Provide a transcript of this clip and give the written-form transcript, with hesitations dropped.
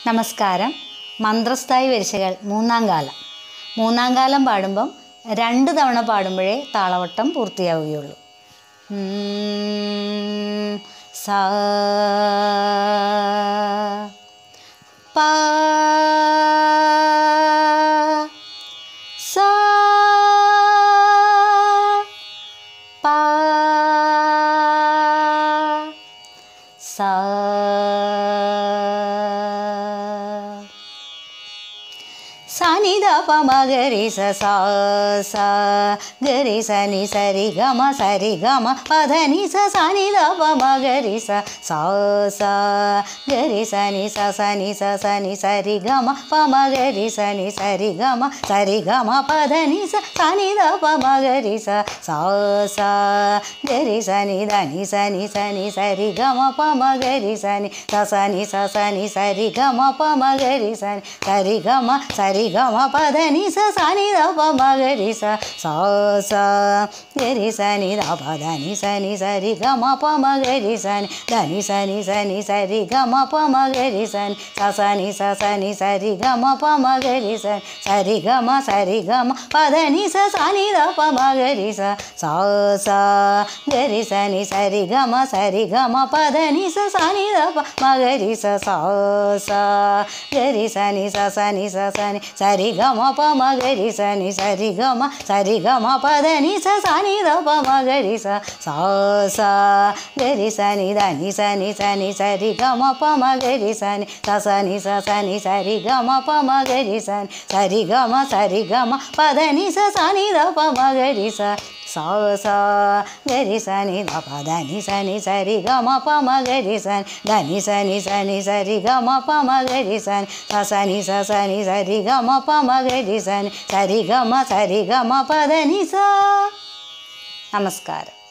നമസ്കാരം. മന്ത്രസ്ഥായി വരിശകൾ മൂന്നാം കാലം. മൂന്നാം കാലം പാടുമ്പം 2 തവണ പാടുമ്പോഴേ താളവട്ടം പൂർത്തിയാവുകയുള്ളൂ. സാ പാ സാ പാ സാ സനി ധ പ മ ഗ രി സ സാ സാ ഗ രി സ നി സ രി ഗ മ പ ധ നി സ സ നി ധ പ മ ഗ രി സ സാ സാ ഗ രി സ നി സ നി സ നി സ രി ഗ മ പ മ ഗ രി സ നി സ രി ഗ മ പ ധ നി സ നി ധ പ മ ഗ രി സ സാ സാ ഗ രി സ നി ധ നി സ നി സ രി ഗ മ പ മ ഗ രി സ നി സ രി ഗ മ പ മ ഗ രി സ രി ഗ മ രി ഗ മ പ ധ നി സ നി ധ പ മ ഗ രി സ സാ സാ ഗ രി സ നി ധ പ ധ നി സ രി ഗ മ പ മ ഗ രി സ നി ധ നി സ രി ഗ മ പ മ ഗ രി സ നി സ നി സ രി ഗ മ പ മ ഗ രി സ രി ഗ മ പ ധ നി സ നി ധ പ മ ഗ രി സ സാ സാ ഗ രി സ നി സ രി ഗ മ പ ധ നി സ നി ധ പ മ ഗ രി സ സാ സാ ഗ രി സ നി സ നി സ രി ഗ മ പ മ ഗ രി സ നി രി ഗ മ പ ധ നി സ നി ധ പ മ ഗ രി സ സാ സാ ഗ രി സ നി ധ നി സ രി ഗ മ പ മ ഗ രി സ നി സ രി ഗ മ പ മ ഗ രി സ രി ഗ മ പ ധ നി സ നി ധ പ മ ഗ രി സ സാ സാ ഗ രി സ നി ധ പ ധ നി സ രി ഗ മ പ മ ഗ രി സ ധ നി സ രി ഗ മ പ മ ഗ രി സ നി സ രി ഗ മ പ മ ഗ രി സ രി ഗ മ പ ധ നി സ. നമസ്കാരം.